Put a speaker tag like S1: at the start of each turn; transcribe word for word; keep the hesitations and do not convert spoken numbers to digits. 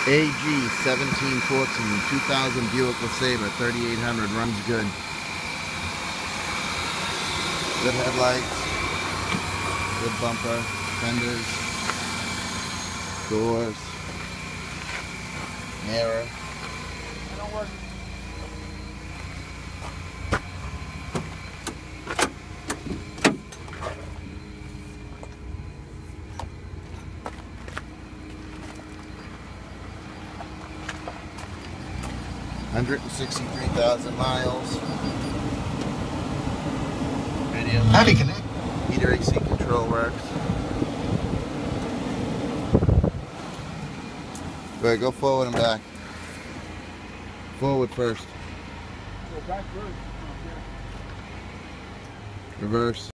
S1: A G seventeen fourteen, two thousand Buick LeSabre, thirty-eight hundred, runs good. Good headlights, good bumper, fenders, doors, mirror.
S2: Don't work.
S1: one hundred sixty-three thousand miles. Radio.
S2: Heavy connect.
S1: Heater A C control works. Go ahead, go forward and back. Forward first.
S2: Go back first.
S1: Reverse.